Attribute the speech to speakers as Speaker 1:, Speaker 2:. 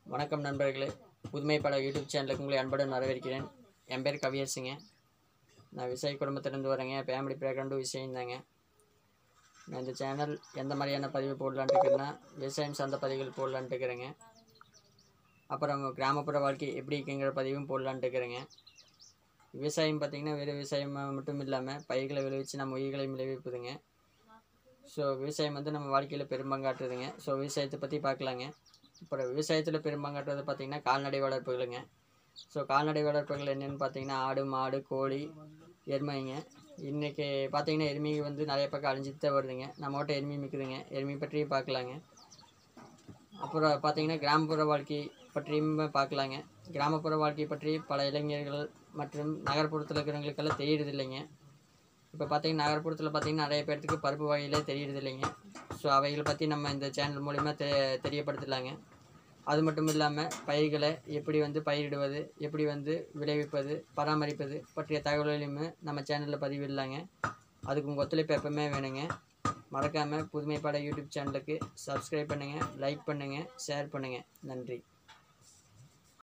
Speaker 1: வணக்கம் நண்பர்களே, புதுமை பட யூடியூப் சேனலுக்கு உங்களை அன்புடன் வரவேற்கிறேன். என் பேர் கவியரசுங்க. நான் விவசாய குடும்பத்திலேருந்து வரேங்க. ஃபேமிலி பேக்ரவுண்டு விவசாயம் தாங்க. நான் இந்த சேனல் எந்த மாதிரியான பதிவு போடலான்ட்டு இருக்கிறேன்னா, விவசாயம் சார்ந்த பதிவுகள் போடலான்ட்டு இருக்கிறேங்க. அப்புறம் கிராமப்புற வாழ்க்கை எப்படி இருக்குங்கிற பதிவும் போடலான்ட்டு இருக்கிறேங்க. விவசாயம் பார்த்திங்கன்னா வெறும் விவசாயம் மட்டும் இல்லாமல் பயிர்களை விளைவிச்சு நம்ம உயிர்களையும் விளைவிப்புதுங்க. ஸோ விவசாயம் நம்ம வாழ்க்கையில் பெரும்பங்காற்றுதுங்க. ஸோ விவசாயத்தை பற்றி பார்க்கலாங்க. அப்புறம் விவசாயத்தில் பெரும்பங்காற்றுறது பார்த்திங்கன்னா கால்நடை வளர்ப்புகளுங்க. ஸோ கால்நடை வளர்ப்புகள் என்னென்னு பார்த்தீங்கன்னா ஆடு, மாடு, கோழி, எருமைங்க. இன்றைக்கி பார்த்திங்கன்னா எருமை நிறைய பக்கம் அழிஞ்சிட்டு தான் வருதுங்க. நம்மகிட்ட எருமை மிக்குதுங்க. எருமை பற்றியும் பார்க்கலாங்க. அப்புறம் பார்த்திங்கன்னா கிராமப்புற வாழ்க்கை பற்றியும் பார்க்கலாங்க. கிராமப்புற வாழ்க்கை பற்றி பல இளைஞர்கள் மற்றும் நகர்ப்புறத்தில் இருக்கிறவங்களுக்கெல்லாம் தெரியறது இல்லைங்க. இப்போ பார்த்திங்கன்னா நகர்ப்புறத்தில் பார்த்திங்கன்னா நிறைய பேர்த்துக்கு பருப்பு வகையிலே தெரியறது இல்லைங்க. ஸோ அவைகளை பற்றி நம்ம இந்த சேனல் மூலிமா தெரியப்படுத்தலாங்க. அது மட்டும் இல்லாமல் பயிர்களை எப்படி பயிரிடுவது, எப்படி விளைவிப்பது, பராமரிப்பது பற்றிய தகவல்களையும் நம்ம சேனலில் பதிவிடலாங்க. அதுக்கு உங்கள் ஒத்துழைப்பு எப்பவுமே வேணுங்க. மறக்காமல் புதுமை பட யூடியூப் சேனலுக்கு சப்ஸ்கிரைப் பண்ணுங்கள், லைக் பண்ணுங்கள், ஷேர் பண்ணுங்கள். நன்றி.